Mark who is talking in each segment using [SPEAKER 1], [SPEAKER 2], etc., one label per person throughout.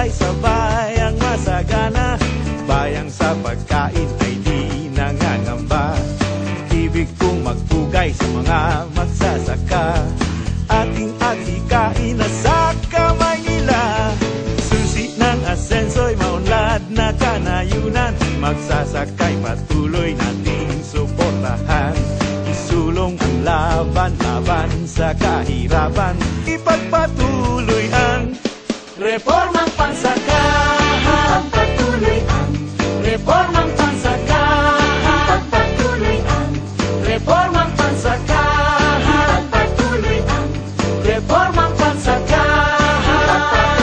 [SPEAKER 1] mabuhay sa bayang masagana, bayang sa pagkain ay di nangangamba. Ibig kong magpugay sa mga magsasaka, ating hikain na sa kamay nila. Susi ng asenso'y maunlad na kanayunan, magsasakay patuloy nating suportahan. Isulong ang laban-laban sa kahirapan, ipagpatuloy ang reformang pansakahan.
[SPEAKER 2] Ipagpatuloy ang
[SPEAKER 1] Reformang pansakahan.
[SPEAKER 2] Ipagpatuloy ang
[SPEAKER 1] Reformang pansakahan.
[SPEAKER 2] Ipagpatuloy ang
[SPEAKER 1] Reformang pansakahan.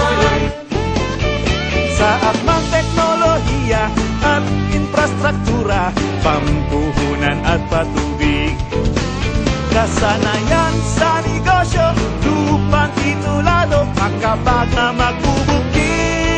[SPEAKER 1] Sa akmang teknolohiya at infrastruktura, pampuhunan at patubig, kasanayan sa negosyo, lupang titulado, makabag na magbubuki.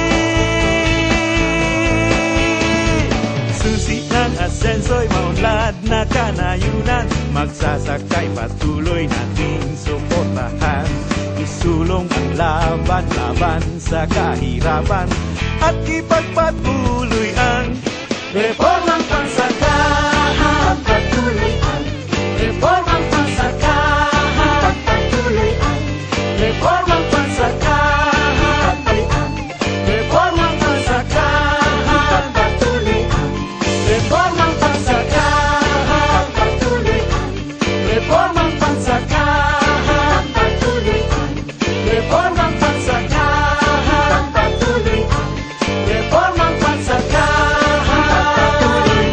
[SPEAKER 1] Susi ng asenso'y maunlad na kanayunan, magsasakay patuloy nating suportahan. Isulong ang laban-laban sa kahirapan, at ipagpatuloy ang reformang pansakahan.
[SPEAKER 2] Ipagpatuloy ang
[SPEAKER 1] Reformang pansakahan.
[SPEAKER 2] Ipagpatuloy ang
[SPEAKER 1] Reformang pansakahan.
[SPEAKER 2] Ipagpatuloy ang
[SPEAKER 1] Reformang pansakahan.
[SPEAKER 2] Ipagpatuloy ang
[SPEAKER 1] Reformang pansakahan.
[SPEAKER 2] Ipagpatuloy ang
[SPEAKER 1] Reformang pansakahan.
[SPEAKER 2] Ipagpatuloy ang
[SPEAKER 1] Reformang pansakahan.
[SPEAKER 2] Ipagpatuloy ang
[SPEAKER 1] Reformang pansakahan.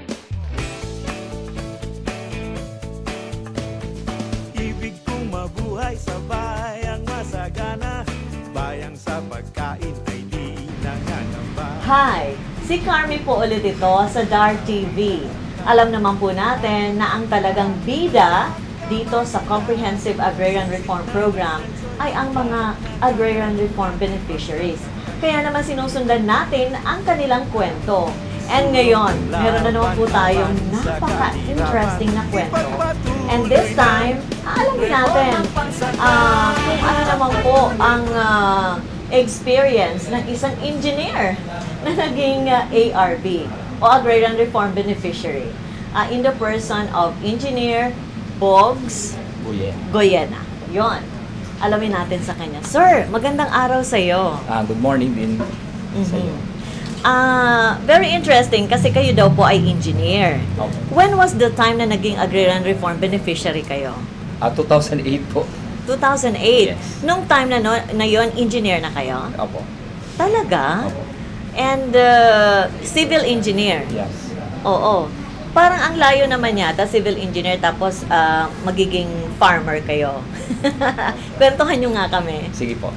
[SPEAKER 1] Ibig kong mabuhay sa bayang masagana, bayang sa pagkain ay di nangangamba.
[SPEAKER 3] Hi! Si Carmi po ulit ito sa DAR TV. Alam naman po natin na ang talagang bida dito sa Comprehensive Agrarian Reform Program ay ang mga Agrarian Reform Beneficiaries. Kaya naman sinusundan natin ang kanilang kwento. And ngayon, meron na naman po tayong napaka-interesting na kwento. And this time, aalamin natin kung ano naman po ang experience ng isang engineer na naging ARB o Agrarian Reform Beneficiary in the person of Engineer Bogs Goyena. Yon. Alamin natin sa kanya. Sir, magandang araw sa iyo.
[SPEAKER 4] Good morning din sa iyo.
[SPEAKER 3] Very interesting kasi kayo daw po ay engineer.
[SPEAKER 4] Opo.
[SPEAKER 3] When was the time na naging Agrarian Reform Beneficiary kayo?
[SPEAKER 4] 2008 po.
[SPEAKER 3] 2008.
[SPEAKER 4] Yes.
[SPEAKER 3] Nung time na yon, engineer na kayo?
[SPEAKER 4] Opo.
[SPEAKER 3] Talaga?
[SPEAKER 4] Opo.
[SPEAKER 3] And civil engineer?
[SPEAKER 4] Yes.
[SPEAKER 3] Oo. Parang ang layo naman yata, civil engineer, tapos magiging farmer kayo. Kwentuhan nyo nga kami.
[SPEAKER 4] Sige po.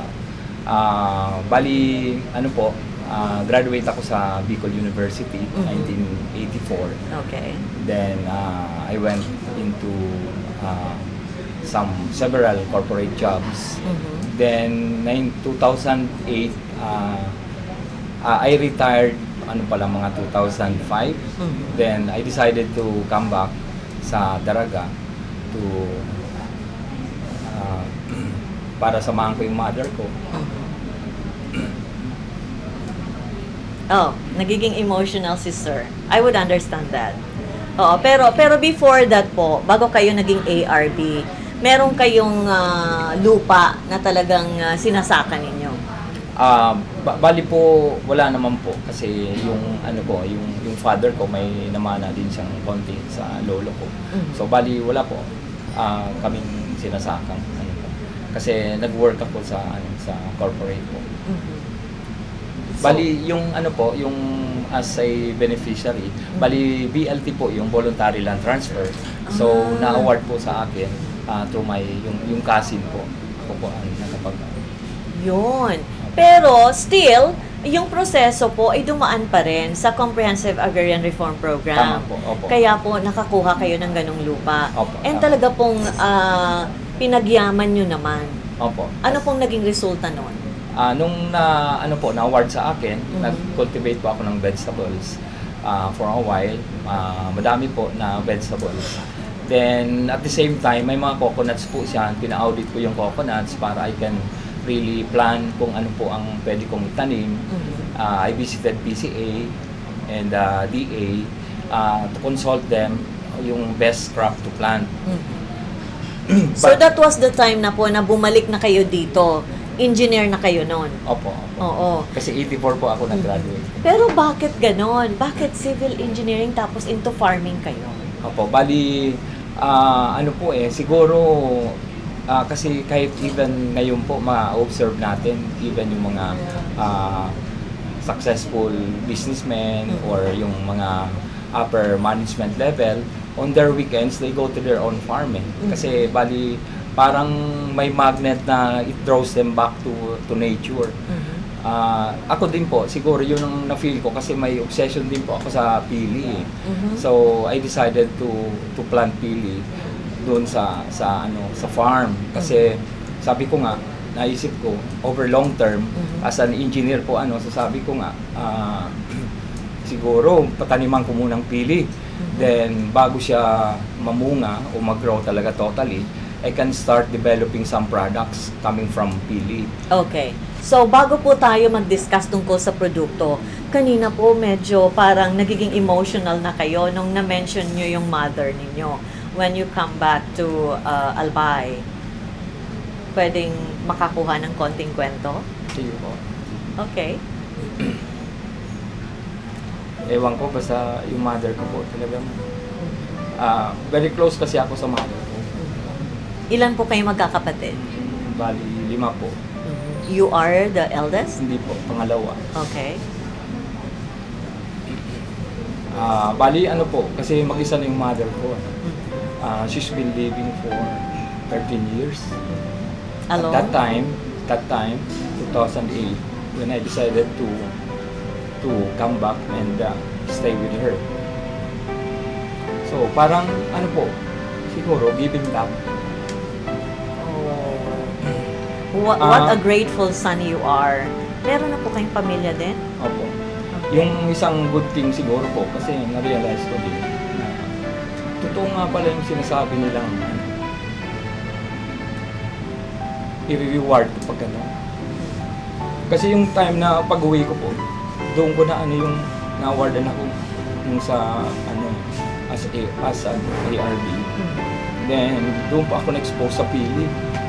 [SPEAKER 4] Bali, ano po, graduate ako sa Bicol University, 1984.
[SPEAKER 3] Okay.
[SPEAKER 4] Then, I went into several corporate jobs. Then, 2008, I retired mga 2005. Then I decided to come back sa Daraga to para samahan ko yung mother ko.
[SPEAKER 3] Oh, nagiging emotional si Sir. I would understand that. Oo, pero before that po, bago kayo naging ARB, meron kayong lupa na talagang sinasaka ninyo?
[SPEAKER 4] Bali po, wala naman po kasi yung yung father ko may namana din siyang konti sa lolo ko. So bali wala po kaming sinasakang po. Kasi nag-work ako sa corporate po. Bali yung yung as a beneficiary, bali BLT po yung voluntary land transfer. So na-award po sa akin through my yung cousin po. Ako po ang nakapag
[SPEAKER 3] Yun. Pero still, yung proseso po ay dumaan pa rin sa Comprehensive Agrarian Reform Program.
[SPEAKER 4] Tama po, opo.
[SPEAKER 3] Kaya po nakakuha kayo ng ganong lupa.
[SPEAKER 4] Opo,
[SPEAKER 3] And
[SPEAKER 4] tama.
[SPEAKER 3] talaga pong pinagyaman nyo naman.
[SPEAKER 4] Opo.
[SPEAKER 3] Ano pong naging resulta nun?
[SPEAKER 4] Nung na-award sa akin, nag-cultivate po ako ng vegetables for a while. Madami po na vegetables. Then, at the same time, may mga coconuts po siya. Pina-audit ko yung coconuts para I can really plan kung ano po ang pwede kong itanim. I visited PCA and DA to consult them yung best crop to plant.
[SPEAKER 3] So that was the time na po na bumalik na kayo dito. Engineer na kayo noon.
[SPEAKER 4] Opo.
[SPEAKER 3] Oo.
[SPEAKER 4] Kasi 84 po ako nag-graduate.
[SPEAKER 3] Pero bakit ganon? Bakit civil engineering tapos into farming kayo?
[SPEAKER 4] Opo, bali, ano po siguro, kasi kahit even ngayon po ma-observe natin, even yung mga successful businessmen or yung mga upper management level, on their weekends, they go to their own farm Kasi bali, parang may magnet na it draws them back to nature. Ako din po, siguro yun ang na-feel ko kasi may obsession din po ako sa pili. So I decided to plant pili doon sa farm kasi sabi ko nga, naisip ko over long term as an engineer po sasabi ko nga siguro pataniman ko munang pili. Then bago siya mamunga o mag-grow talaga totally, I can start developing some products coming from pili.
[SPEAKER 3] Okay. So, bago po tayo mag-discuss tungkol sa produkto, kanina po medyo parang nagiging emotional na kayo nung na-mention nyo yung mother ninyo. When you come back to Albay, pwedeng makakuha ng konting kwento?
[SPEAKER 4] Sige po.
[SPEAKER 3] Okay.
[SPEAKER 4] Ewan ko, basta yung mother ko po talagang very close kasi ako sa mother ko.
[SPEAKER 3] Ilan po kayo magkakapatid?
[SPEAKER 4] Bali, 5 po.
[SPEAKER 3] You are the eldest?
[SPEAKER 4] Hindi po, pangalawa.
[SPEAKER 3] Okay.
[SPEAKER 4] Bali, po, kasi mag-isa na yung mother ko. She's been living for 13 years.
[SPEAKER 3] Alone?
[SPEAKER 4] At that time, 2008, when I decided to come back and stay with her. So, parang, po, siguro, giving back.
[SPEAKER 3] What a grateful son you are. Meron na po kayong pamilya din?
[SPEAKER 4] Opo.
[SPEAKER 3] Okay.
[SPEAKER 4] Yung isang good thing siguro po, kasi na-realize ko din na totoo nga pala yung sinasabi nilang i-reward pag gano'n. Kasi yung time na pag-uwi ko po, doon ko na yung na-awardan ako yung sa as an ARB. Then doon pa ako na-expose sa pili.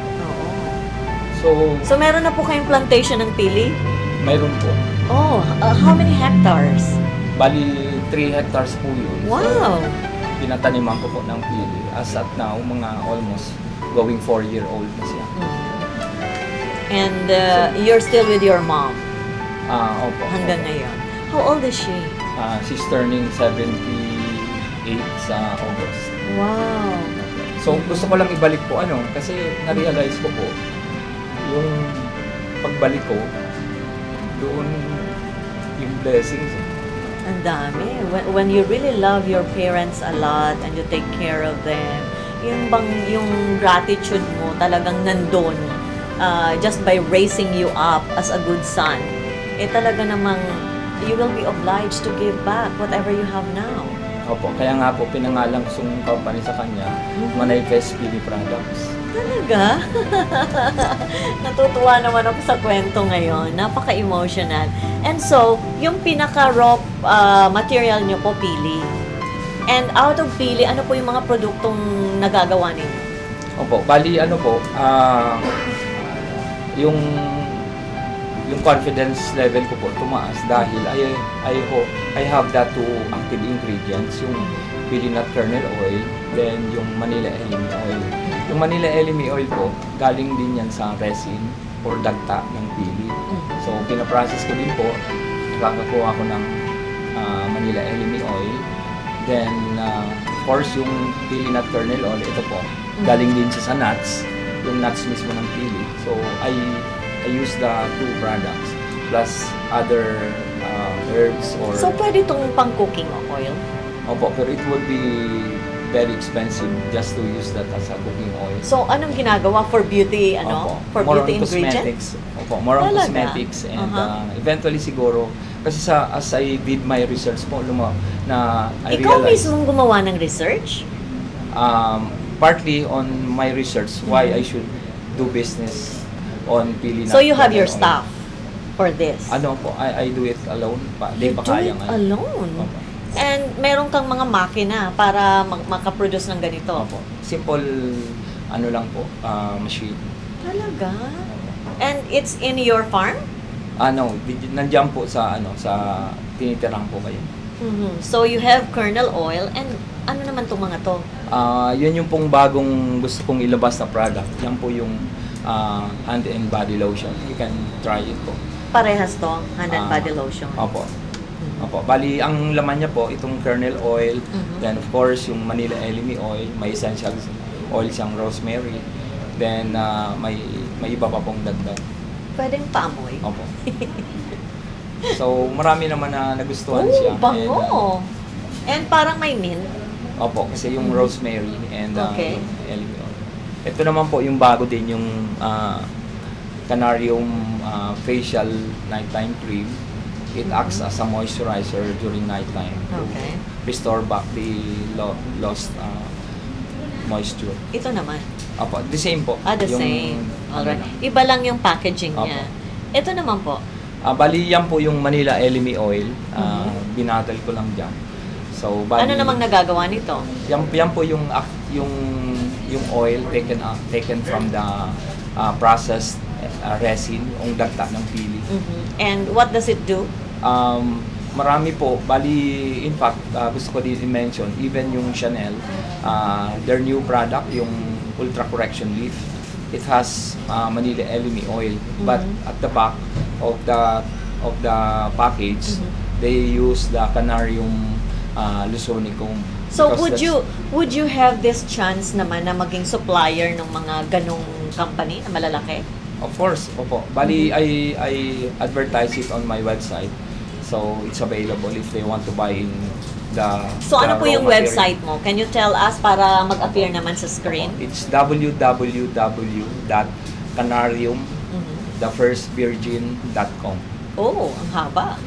[SPEAKER 3] So meron na po kayong plantation ng pili?
[SPEAKER 4] Mayroon po.
[SPEAKER 3] Oh, how many hectares?
[SPEAKER 4] Bali, 3 hectares po yun.
[SPEAKER 3] Wow!
[SPEAKER 4] So, pinataniman ko po ng pili. As at now, mga almost going 4-year-old na siya.
[SPEAKER 3] And you're still with your mom?
[SPEAKER 4] Opo.
[SPEAKER 3] Hanggang ngayon. How old is she?
[SPEAKER 4] She's turning 78 sa August.
[SPEAKER 3] Wow!
[SPEAKER 4] So, gusto ko lang ibalik po kasi na-realize ko po, yung pagbalik ko, doon yung blessings.
[SPEAKER 3] Ang dami. When you really love your parents a lot and you take care of them, yung gratitude mo talagang nandun just by raising you up as a good son, talaga namang you will be obliged to give back whatever you have now.
[SPEAKER 4] Opo, kaya nga po pinangalan ko yung company sa kanya, Manifest Pili Products.
[SPEAKER 3] Talaga? Natutuwa naman ako sa kwento ngayon. Napaka-emotional. And so, yung pinaka-raw material nyo po, pili. And out of pili, ano po yung mga produktong nagagawa ninyo?
[SPEAKER 4] Opo, bali yung confidence level ko po tumaas dahil I have that 2 active ingredients, yung pili nut kernel oil, then yung Manila elemi oil. Yung Manila elemi oil po, galing din yan sa resin or dagta ng pili. So, pinaprocess ko din po, nakakakuha ko ng Manila elemi oil. Then, of course, yung pili nut kernel oil, ito po, galing din siya sa nuts, yung nuts mismo ng pili. So, I use the 2 products plus other herbs or...
[SPEAKER 3] So, pwede itong pang-cooking oil?
[SPEAKER 4] Opo, pero it would be very expensive just to use that as a cooking oil.
[SPEAKER 3] So, anong ginagawa for beauty,
[SPEAKER 4] Opo,
[SPEAKER 3] for
[SPEAKER 4] more
[SPEAKER 3] beauty
[SPEAKER 4] on
[SPEAKER 3] ingredients?
[SPEAKER 4] Opo, more on
[SPEAKER 3] Talaga?
[SPEAKER 4] cosmetics and eventually siguro, kasi as I did my research po, na I
[SPEAKER 3] Ikaw
[SPEAKER 4] realized...
[SPEAKER 3] mismong gumawa ng research?
[SPEAKER 4] Partly on my research, why I should do business on pili nut
[SPEAKER 3] So you have
[SPEAKER 4] kernel
[SPEAKER 3] your
[SPEAKER 4] oil.
[SPEAKER 3] staff for this?
[SPEAKER 4] Ano po, I do it alone pa. Di
[SPEAKER 3] You
[SPEAKER 4] pa
[SPEAKER 3] do
[SPEAKER 4] kayang
[SPEAKER 3] it alone?
[SPEAKER 4] Opo.
[SPEAKER 3] And meron kang mga makina para makaproduce ng ganito?
[SPEAKER 4] Opo. Simple, ano lang po, machine.
[SPEAKER 3] Talaga? And it's in your farm?
[SPEAKER 4] Ano, nandiyan po sa, sa tinitirang po kayo.
[SPEAKER 3] So you have kernel oil and ano naman itong mga to?
[SPEAKER 4] Yun yung pong bagong gusto kong ilabas na product. Yan po yung hand and body lotion. You can try it po.
[SPEAKER 3] Parehas to, hand and body lotion.
[SPEAKER 4] Opo. Opo. Bali, ang laman niya po, itong kernel oil, then of course, yung Manila Elemi oil, may essential oil siyang rosemary, then may iba pa pong dagdag.
[SPEAKER 3] Pwedeng paamoy?
[SPEAKER 4] Opo. So, marami naman na nagustuhan siya.
[SPEAKER 3] Bango! And parang may mint.
[SPEAKER 4] Opo, kasi yung rosemary and
[SPEAKER 3] Okay.
[SPEAKER 4] yung elemi oil. Ito naman po yung bago din, yung Canarium facial nighttime cream. It acts as a moisturizer during nighttime
[SPEAKER 3] Okay.
[SPEAKER 4] to restore back the lost moisture.
[SPEAKER 3] Ito naman.
[SPEAKER 4] Opo, the same po.
[SPEAKER 3] The
[SPEAKER 4] Yung,
[SPEAKER 3] same. Alright.
[SPEAKER 4] ano,
[SPEAKER 3] Iba lang yung packaging
[SPEAKER 4] Opo.
[SPEAKER 3] niya. Ito naman po.
[SPEAKER 4] bali yan po yung Manila Elemi oil. Binatal ko lang dyan. So, bali,
[SPEAKER 3] Ano namang nagagawa nito?
[SPEAKER 4] yan po yung oil taken from the processed resin, yung dagta ng pili.
[SPEAKER 3] And what does it do?
[SPEAKER 4] Marami po, bali, in fact, gusto ko din i-mention, even yung Chanel, their new product, yung Ultra Correction Leaf, it has Manila Elemi oil, but at the back of the package, they use the Canarium lusonicum.
[SPEAKER 3] So
[SPEAKER 4] because
[SPEAKER 3] would you have this chance naman na maging supplier ng mga ganong company na malalaki?
[SPEAKER 4] Of course, opo. Bali, I advertise it on my website. So, it's available if they want to buy in the
[SPEAKER 3] So
[SPEAKER 4] the
[SPEAKER 3] ano po
[SPEAKER 4] raw
[SPEAKER 3] yung
[SPEAKER 4] material.
[SPEAKER 3] website mo? Can you tell us para mag-appear naman sa screen?
[SPEAKER 4] It's www.canarium.thefirstvirgin.com.
[SPEAKER 3] Oh, ang haba.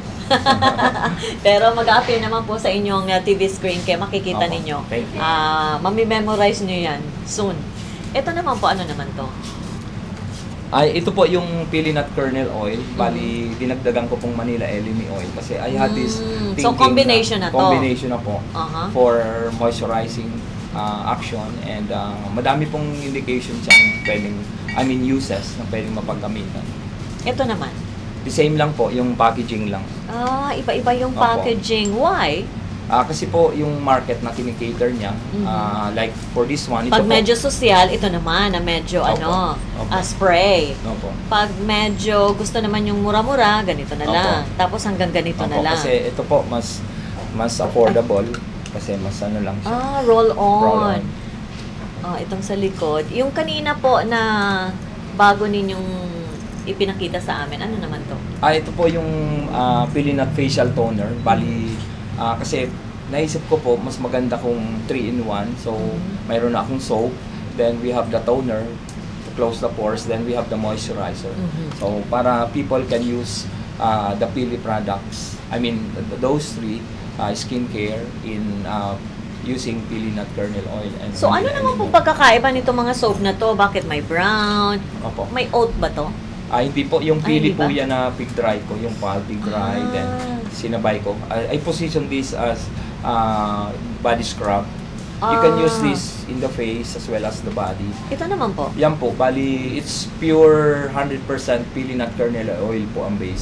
[SPEAKER 3] Pero mag-appear naman po sa inyong TV screen kaya makikita
[SPEAKER 4] Opo.
[SPEAKER 3] ninyo.
[SPEAKER 4] Thank you.
[SPEAKER 3] Mami-memorize nyo yan soon. Ito naman po, ano naman to?
[SPEAKER 4] Ito po yung pili nut kernel oil. Bali, dinagdagan ko pong Manila Elemi oil kasi I had this thinking
[SPEAKER 3] So, combination na to.
[SPEAKER 4] Combination na po
[SPEAKER 3] Uh-huh.
[SPEAKER 4] for moisturizing action and madami pong indication siyang uses na pwedeng mapagkamitan.
[SPEAKER 3] Ito naman.
[SPEAKER 4] The same lang po, yung packaging lang.
[SPEAKER 3] Iba-iba yung
[SPEAKER 4] Opo.
[SPEAKER 3] packaging. Why?
[SPEAKER 4] Kasi po yung market na kinikater niya, like for this one, ito
[SPEAKER 3] Pag
[SPEAKER 4] po.
[SPEAKER 3] medyo sosyal, ito naman na medyo
[SPEAKER 4] Opo. Opo.
[SPEAKER 3] spray.
[SPEAKER 4] Opo.
[SPEAKER 3] Pag medyo gusto naman yung mura-mura, ganito na
[SPEAKER 4] Opo.
[SPEAKER 3] lang. Tapos hanggang ganito
[SPEAKER 4] Opo,
[SPEAKER 3] na lang.
[SPEAKER 4] kasi ito po, mas affordable. Kasi mas ano lang siya.
[SPEAKER 3] Roll on.
[SPEAKER 4] Roll on.
[SPEAKER 3] Itong sa likod. Yung kanina po na bago ninyong ipinakita sa amin, ano naman to?
[SPEAKER 4] Ito po yung Pili Nut Facial Toner. Bali, kasi naisip ko po, mas maganda kung 3-in-1. So, mayroon na akong soap. Then, we have the toner to close the pores. Then, we have the moisturizer. So, para people can use the Pili products. I mean, those three, skincare in using Pili Nut Kernel Oil. And
[SPEAKER 3] So, ano naman pong pagkakaiba nito mga soap na to? Bakit may brown?
[SPEAKER 4] Opo.
[SPEAKER 3] May oat ba to?
[SPEAKER 4] Hindi po, yung pili
[SPEAKER 3] hindi
[SPEAKER 4] po
[SPEAKER 3] ba?
[SPEAKER 4] yan na pig dry ko, yung pal pig dry, then sinabay ko. I position this as body scrub. You can use this in the face as well as the body.
[SPEAKER 3] Ito naman po.
[SPEAKER 4] Yan po, bali, it's pure 100% pili nut kernel oil po ang base.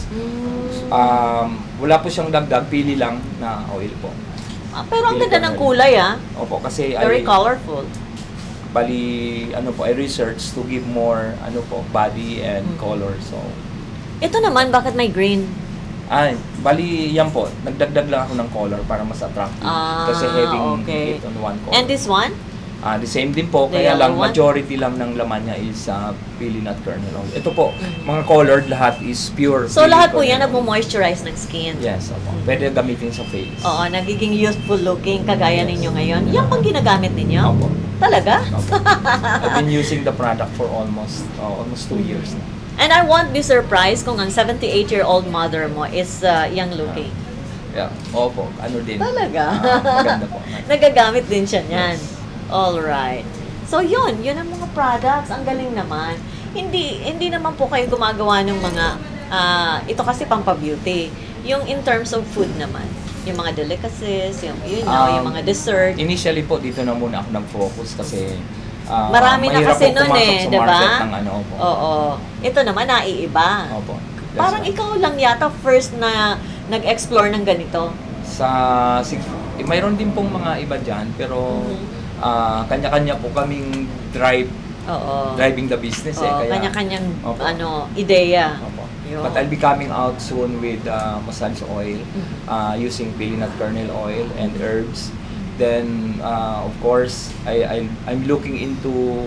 [SPEAKER 4] Wala po siyang dagdag, pili lang na oil po.
[SPEAKER 3] Pero ang
[SPEAKER 4] Pili
[SPEAKER 3] ganda ng
[SPEAKER 4] kernel.
[SPEAKER 3] kulay
[SPEAKER 4] Opo, kasi
[SPEAKER 3] Very colorful.
[SPEAKER 4] bali, I research to give more, body and color. So,
[SPEAKER 3] Ito naman, bakit may green?
[SPEAKER 4] bali, yan po. Nagdagdag lang ako ng color para mas attractive. Kasi having
[SPEAKER 3] okay.
[SPEAKER 4] it on one color.
[SPEAKER 3] And this one?
[SPEAKER 4] The same din po.
[SPEAKER 3] The
[SPEAKER 4] Kaya lang,
[SPEAKER 3] yellow one?
[SPEAKER 4] majority lang ng laman niya is pili nut kernel oil. Ito po, mga colored lahat is pure
[SPEAKER 3] So,
[SPEAKER 4] pili
[SPEAKER 3] lahat po
[SPEAKER 4] kernel
[SPEAKER 3] yan
[SPEAKER 4] oil.
[SPEAKER 3] nagmo-moisturize ng skin.
[SPEAKER 4] Yes, opo. Pwede gamitin sa face.
[SPEAKER 3] Oo, nagiging youthful looking kagaya ninyo ngayon. Yan pang ginagamit ninyo?
[SPEAKER 4] Opo.
[SPEAKER 3] Talaga?
[SPEAKER 4] Opo. I've been using the product for almost 2 years na.
[SPEAKER 3] And I won't be surprised kung ang 78-year-old mother mo is young looking.
[SPEAKER 4] Yeah. Opo. Ano din.
[SPEAKER 3] Talaga?
[SPEAKER 4] Maganda po.
[SPEAKER 3] Nagagamit din siya niyan.
[SPEAKER 4] Yes.
[SPEAKER 3] Alright. So yun ang mga products. Ang galing naman. hindi naman po kayo gumagawa ng mga, ito kasi pampa-beauty. Yung in terms of food naman, yung mga delicacies, yung mga dessert.
[SPEAKER 4] Initially po, dito na muna ako nag-focus kasi
[SPEAKER 3] Marami na
[SPEAKER 4] mahirap
[SPEAKER 3] kasi
[SPEAKER 4] po
[SPEAKER 3] nun
[SPEAKER 4] pumasok
[SPEAKER 3] eh,
[SPEAKER 4] sa
[SPEAKER 3] di ba?
[SPEAKER 4] market ng ano, opo.
[SPEAKER 3] Oo. Ito naman, naiiba.
[SPEAKER 4] Opo. That's
[SPEAKER 3] Parang
[SPEAKER 4] right.
[SPEAKER 3] ikaw lang yata first na nag-explore ng ganito.
[SPEAKER 4] Mayroon din pong mga iba dyan, pero kanya-kanya po kaming
[SPEAKER 3] Oo.
[SPEAKER 4] driving the business
[SPEAKER 3] Oo,
[SPEAKER 4] kaya
[SPEAKER 3] kanya-kanyang
[SPEAKER 4] Opo.
[SPEAKER 3] ideya.
[SPEAKER 4] Opo.
[SPEAKER 3] Yun.
[SPEAKER 4] But I'll be coming out soon with massage oil, using pili nut kernel oil and herbs. Then, of course, I'm looking into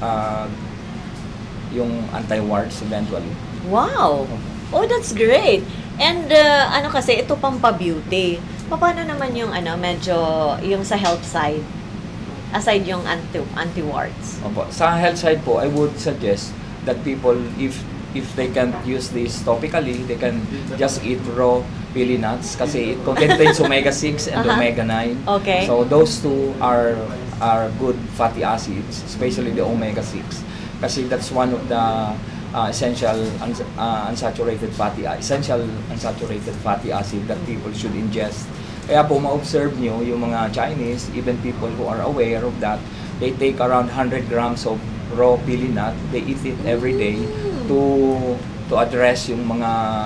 [SPEAKER 4] yung anti-warts eventually.
[SPEAKER 3] Wow! Oh, that's great! And kasi ito pang pa-beauty. Paano naman yung medyo yung sa health side? Aside yung anti-warts.
[SPEAKER 4] Opo. Sa health side po, I would suggest that people, if they can't use this topically, they can just eat raw pili nuts kasi it contains omega-6 and omega-9.
[SPEAKER 3] Okay.
[SPEAKER 4] So those two are good fatty acids, especially the omega-6. Kasi that's one of the essential unsaturated fatty acid that people should ingest. Kaya po ma-observe nyo yung mga Chinese, even people who are aware of that, they take around 100 grams of raw pili nut, they eat it every day to address yung mga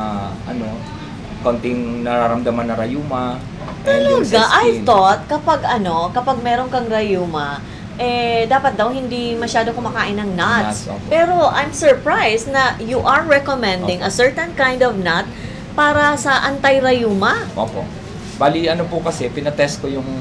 [SPEAKER 4] konting nararamdaman na rayuma and yung sa
[SPEAKER 3] Talaga? I
[SPEAKER 4] skin.
[SPEAKER 3] thought kapag meron kang rayuma, dapat daw hindi masyado kumakain ng nuts.
[SPEAKER 4] Nuts, opo.
[SPEAKER 3] Pero I'm surprised na you are recommending a certain kind of nut para sa anti-rayuma.
[SPEAKER 4] Opo. Bali po kasi pinatest ko yung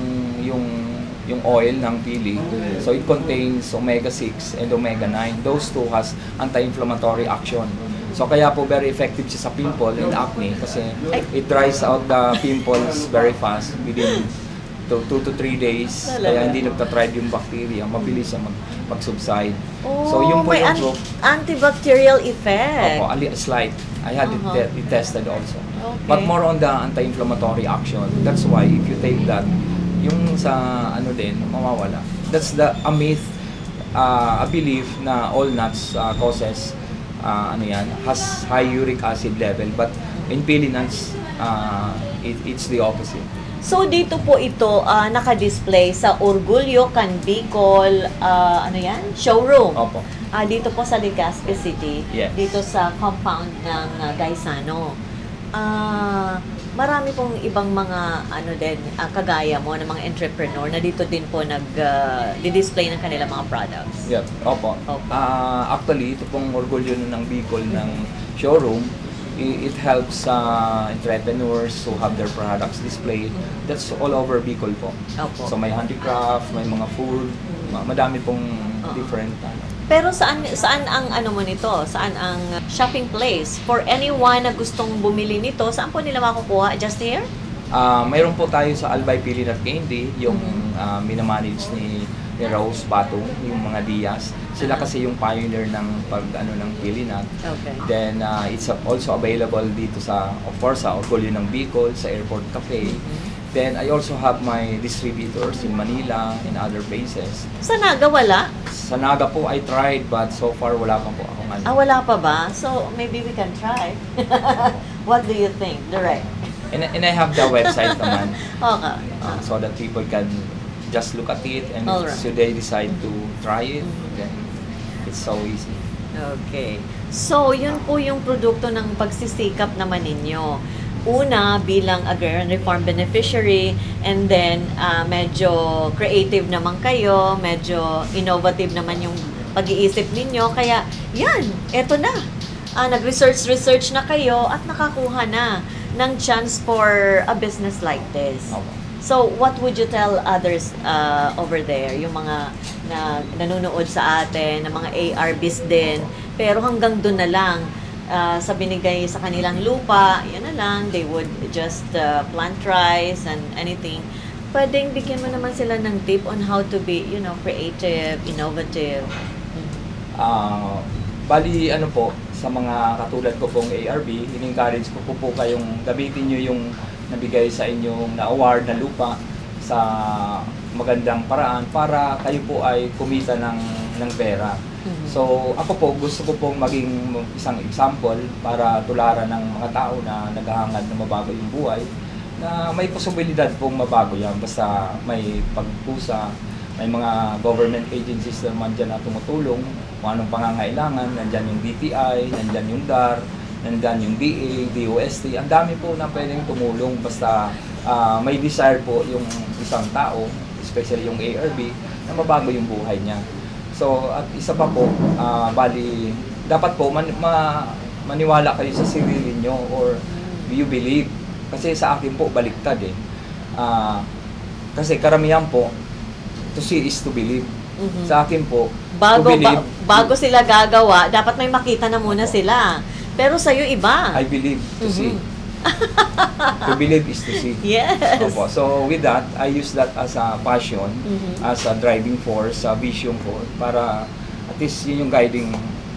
[SPEAKER 4] oil ng pili. So it contains omega-6 and omega-9. Those two has anti-inflammatory action. So kaya po very effective siya sa pimple and acne kasi it dries out the pimples very fast within 2 to 3 days.
[SPEAKER 3] Talaga?
[SPEAKER 4] Kaya hindi nagtatribe yung bacteria, mabilis siya mag-subside.
[SPEAKER 3] Oh,
[SPEAKER 4] So yung po
[SPEAKER 3] may
[SPEAKER 4] yung proof.
[SPEAKER 3] antibacterial effect.
[SPEAKER 4] Opo, slight. I had it tested also.
[SPEAKER 3] Okay.
[SPEAKER 4] But more on the anti-inflammatory action. That's why if you take that, yung sa din, mawawala. That's a myth, a belief na all nuts causes has high uric acid level. But in pili nuts, it's the opposite.
[SPEAKER 3] So dito po ito naka-display sa Orgulyo Can Bicol showroom.
[SPEAKER 4] Opo.
[SPEAKER 3] Dito po sa Legazpi City,
[SPEAKER 4] Yes.
[SPEAKER 3] dito sa compound ng Gaisano. Marami pong ibang mga kagaya mo ng mga entrepreneur na dito din po nag-display ng kanilang mga products.
[SPEAKER 4] Yep. Opo.
[SPEAKER 3] Opo.
[SPEAKER 4] Actually, ito pong Orgulyo ng Bicol ng showroom, it helps entrepreneurs who have their products displayed. That's all over Bicol po.
[SPEAKER 3] Opo.
[SPEAKER 4] So may handicraft, may mga food, madami pong different.
[SPEAKER 3] Pero saan ang mo nito? Saan ang shopping place for anyone na gustong bumili nito? Saan po nila makukuha? Just here?
[SPEAKER 4] Mayroon po tayo sa Albay Pili Nut Candy, yung minamanage ni Rose Batong, yung mga Diaz. Sila kasi yung pioneer ng ng pili nut.
[SPEAKER 3] Okay.
[SPEAKER 4] Then it's also available dito sa Orgulyo ng Bicol, sa Airport Cafe. Then I also have my distributors in Manila and other places.
[SPEAKER 3] Sa Naga wala?
[SPEAKER 4] Sa Naga po I tried but so far wala pa po akong
[SPEAKER 3] Wala pa ba? So maybe we can try. What do you think? Direct.
[SPEAKER 4] And I have the website naman
[SPEAKER 3] Okay.
[SPEAKER 4] so that people can just look at it and
[SPEAKER 3] Alright.
[SPEAKER 4] should they decide to try it, then it's so easy.
[SPEAKER 3] Okay. So, yun po yung produkto ng pagsisikap naman ninyo. Una, bilang agrarian reform beneficiary, and then medyo creative naman kayo, medyo innovative naman yung pag-iisip ninyo. Kaya, yan, eto na. Nag-research na kayo at nakakuha na ng chance for a business like this.
[SPEAKER 4] Opo.
[SPEAKER 3] So, what would you tell others over there? Yung mga nanonood sa atin, na mga ARBs din, pero hanggang doon na lang, sa binigay sa kanilang lupa, yan na lang, they would just plant rice and anything. Pwedeng bigyan mo naman sila ng tip on how to be, creative, innovative.
[SPEAKER 4] Bali, po, sa mga katulad ko pong ARB, in-encourage ko po kayong gamitin nyo yung nabigay sa inyong na-award na lupa sa magandang paraan para kayo po ay kumita ng ng pera. So ako po, gusto ko pong maging isang example para tularan ng mga tao na naghahangad na mabago yung buhay, na may posibilidad pong mabago yan basta may pagpusa, may mga government agencies naman dyan na tumutulong kung anong pangangailangan. Nandyan yung DTI, nandyan yung DAR, nandyan yung DA, DOST. Ang dami po na pwedeng tumulong basta may desire po yung isang tao, especially yung ARB, na mabago yung buhay niya. So, at isa pa po, bali, dapat po maniwala kayo sa sarili nyo or you believe. Kasi sa akin po, baliktad eh. Kasi karamihan po, to see is to believe. Sa akin po, to believe.
[SPEAKER 3] Bago sila gagawa, dapat may makita na muna sila. Pero sa'yo iba.
[SPEAKER 4] I believe to see. To believe is to see.
[SPEAKER 3] Yes.
[SPEAKER 4] Opo. So with that, I use that as a passion, as a driving force, a vision ko, para at least yun yung guiding,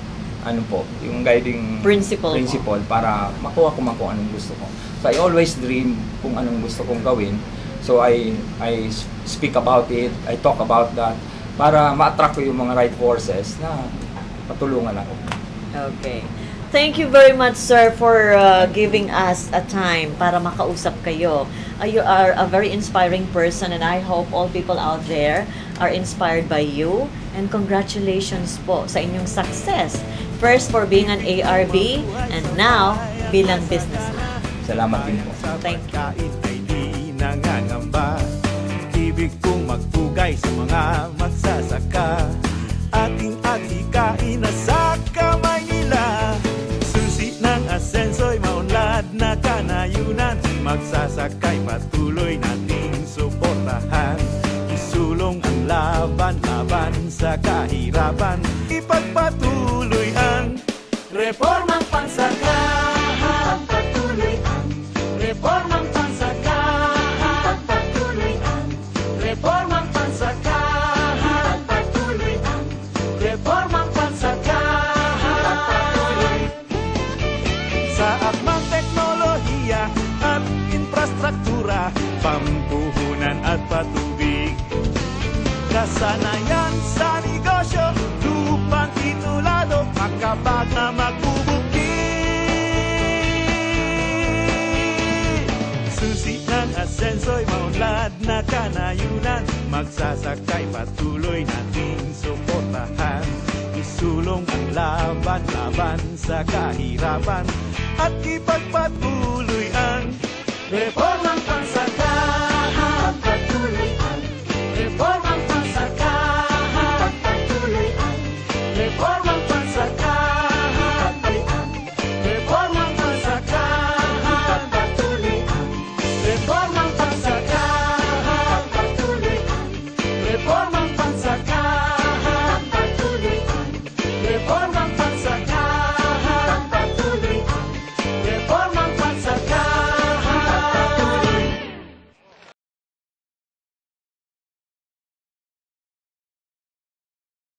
[SPEAKER 4] yung guiding
[SPEAKER 3] Principle
[SPEAKER 4] para makuha ko kung anong gusto ko. So I always dream kung anong gusto kong gawin. So I speak about it, I talk about that, para ma-attract ko yung mga right forces na patulungan ako.
[SPEAKER 3] Okay. Thank you very much, sir, for giving us a time para makausap kayo. You are a very inspiring person, and I hope all people out there are inspired by you. And congratulations po sa inyong success. First for being an ARB, and now bilang businessman.
[SPEAKER 4] Salamat din po.
[SPEAKER 3] Thank you.
[SPEAKER 1] Pagkain ay di nangangamba. Ibig kong magpugay sa mga magsasaka. Ating adhikain na sa kamay nila. Susi ng asenso'y maunlad na kanayunan. Magsasakay patuloy nating suportahan. Isulong ang laban sa kahirapan. Ipagpatuloy ang reformang pansaka.
[SPEAKER 2] Pagpatuloy ang
[SPEAKER 1] Reformang pansaka.
[SPEAKER 2] pagpatuloy ang
[SPEAKER 1] Reformang pansaka.
[SPEAKER 2] pagpatuloy ang
[SPEAKER 1] Reformang pansaka. Sa akmang teknolohiya at infrastruktura, pampuhunan at patubig. Kasanayan sa negosyo, lupang titulado, makabag na magbubuki. Susi ng asenso'y maunlad na kanayunan. Magsasakay patuloy nating suportahan. Isulong ang laban sa kahirapan. At ipagpatuloy ang reformang